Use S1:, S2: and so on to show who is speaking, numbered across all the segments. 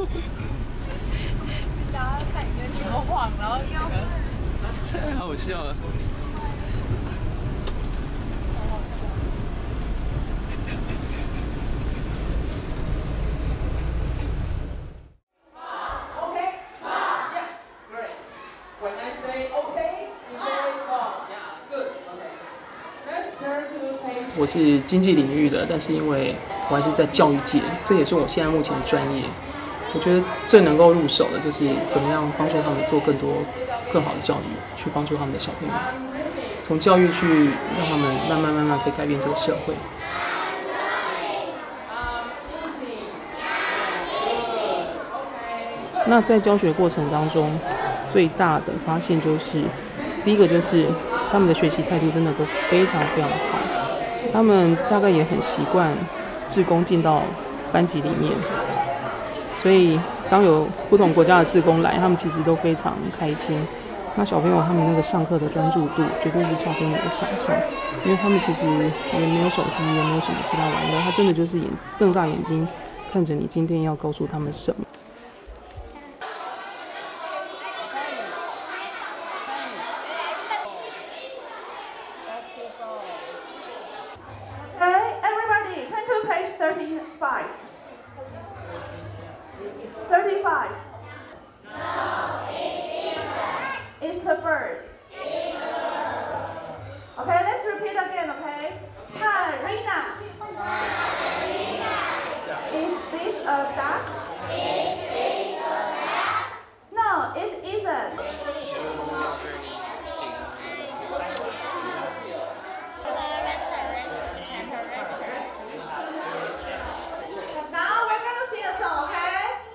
S1: 大家看你跟球晃，然后
S2: 太好笑了。我是经济领域的，但是因为我还是在教育界，这也是我现在目前的专业。我觉得最能够入手的就是怎么样帮助他们做更多、更好的教育，去帮助他们的小朋友，从教育去让他们慢慢可以改变这个社会。那在教学过程当中，最大的发现就是，第一个就是他们的学习态度真的都非常好。他们大概也很习惯志工进到班级里面，所以当有不同国家的志工来，他们其实都非常开心。那小朋友他们那个上课的专注度绝对是超乎你的想象，因为他们其实也没有手机，也没有什么其他玩乐，他真的就是瞪大眼睛看着你今天要告诉他们什么。
S3: 35. No, it's a bird. Okay, let's repeat again, okay? Hi, Rina. Is this a duck? No, it isn't. Now we're going to sing a song, okay?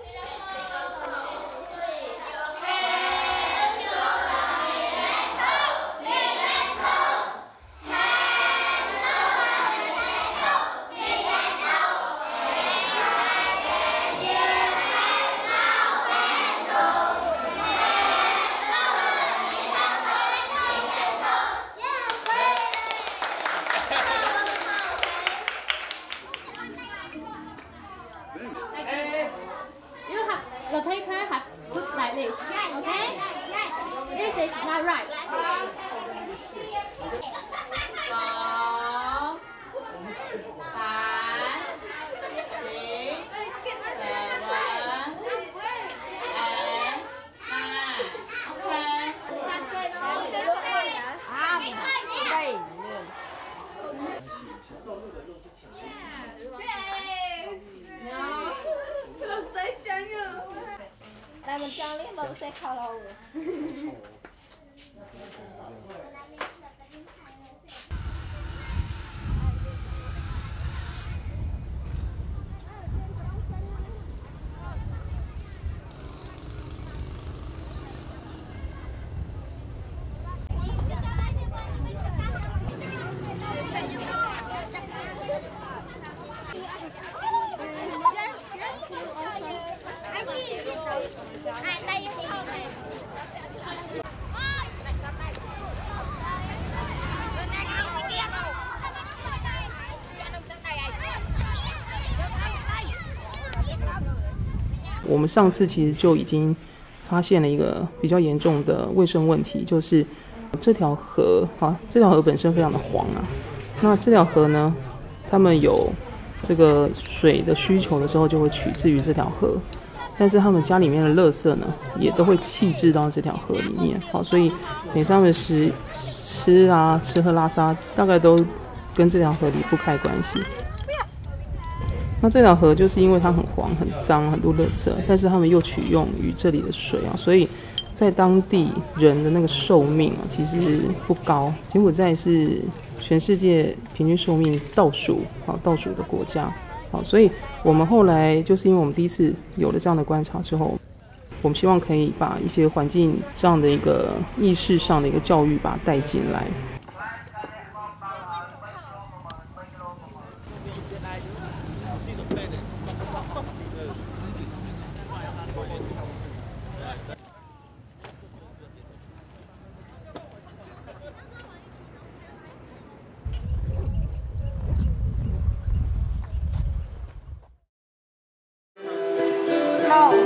S4: The paper has put like this, okay? This is not right.
S5: តែមិនចង់នេះមកសេះខោឡូ
S2: 我们上次其实就已经发现了一个比较严重的卫生问题，就是这条河这条河本身非常的黄啊。那这条河呢，他们有这个水的需求的时候，就会取自于这条河。但是他们家里面的垃圾呢，也都会弃置到这条河里面。所以每次他们吃喝拉撒，大概都跟这条河离不开关系。那这条河就是因为它很黄、很脏、很多垃圾，但是他们又取用于这里的水所以在当地人的那个寿命其实不高。柬埔寨是全世界平均寿命倒数的国家。所以我们后来就是因为我们第一次有了这样的观察之后，我们希望可以把一些环境上的一个意识上的一个教育把它带进来。
S5: No.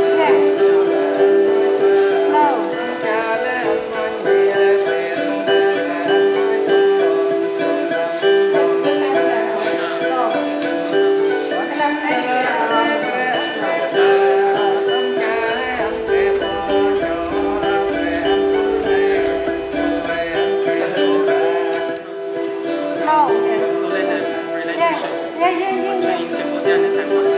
S2: So they have relationship between Cambodia and Taiwan.